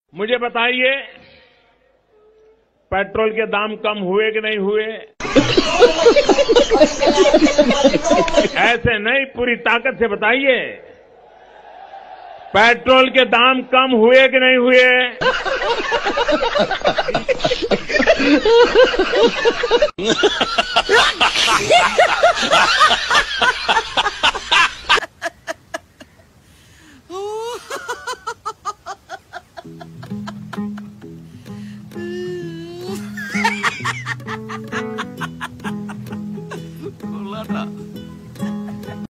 मुझे बताइए, पेट्रोल के दाम कम हुए कि नहीं हुए? ऐसे नहीं, पूरी ताकत से बताइए, पेट्रोल के दाम कम हुए कि नहीं हुए?